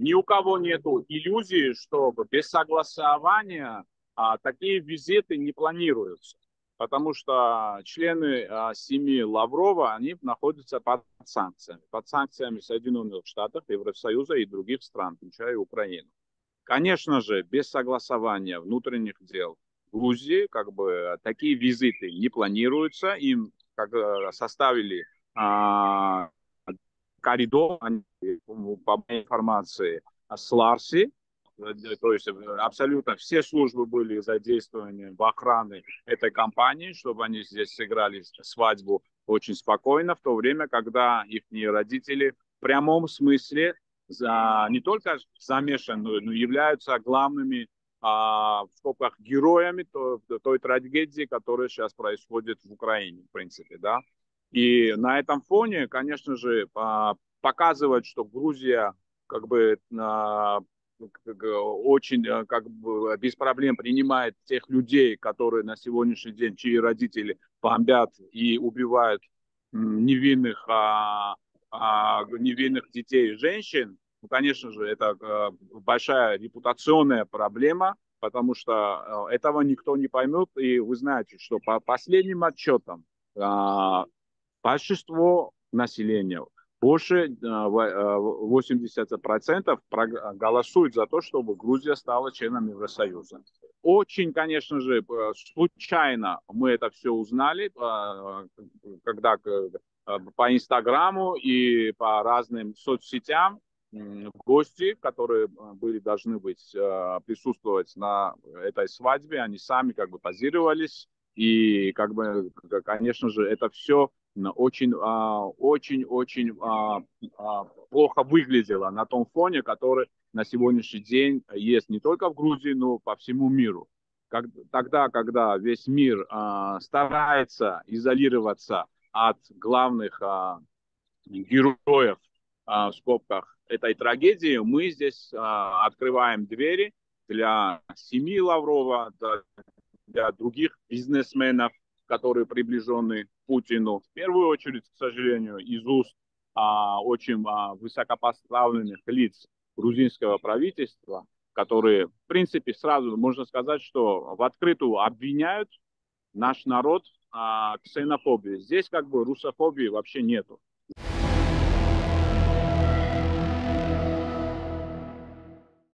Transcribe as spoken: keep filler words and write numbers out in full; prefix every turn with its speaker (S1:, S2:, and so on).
S1: ни у кого нету иллюзии, что без согласования а, такие визиты не планируются. Потому что члены а, семьи Лаврова, они находятся под санкциями. Под санкциями Соединенных Штатов, Евросоюза и других стран, включая Украину. Конечно же, без согласования внутренних дел Грузии, как бы, такие визиты не планируются. Им как, составили а, коридор, по моей информации, с Ларси. То есть абсолютно все службы были задействованы в охране этой компании, чтобы они здесь сыграли свадьбу очень спокойно, в то время, когда их родители в прямом смысле за, не только замешаны, но являются главными а, в скобках героями той, той трагедии, которая сейчас происходит в Украине, в принципе, да. И на этом фоне, конечно же, показывать, что Грузия как бы очень как бы без проблем принимает тех людей, которые на сегодняшний день, чьи родители бомбят и убивают невинных, а, а, невинных детей и женщин. Ну, конечно же, это а, большая репутационная проблема, потому что а, этого никто не поймет. И вы знаете, что по последним отчетам а, большинство населения, больше восемьдесят процентов голосуют за то, чтобы Грузия стала членом Евросоюза. Очень, конечно же, случайно мы это все узнали, когда по Инстаграму и по разным соцсетям гости, которые были должны быть присутствовать на этой свадьбе, они сами как бы позировались. И, как бы, конечно же, это все очень, очень, очень плохо выглядело на том фоне, который на сегодняшний день есть не только в Грузии, но по всему миру. Как, тогда, когда весь мир а, старается изолироваться от главных а, героев, а, в скобках, этой трагедии, мы здесь а, открываем двери для семьи Лаврова, для других бизнесменов, которые приближены к Путину. В первую очередь, к сожалению, из уст а, очень а, высокопоставленных лиц грузинского правительства, которые, в принципе, сразу можно сказать, что в открытую обвиняют наш народ а, в ксенофобии. Здесь как бы русофобии вообще нету.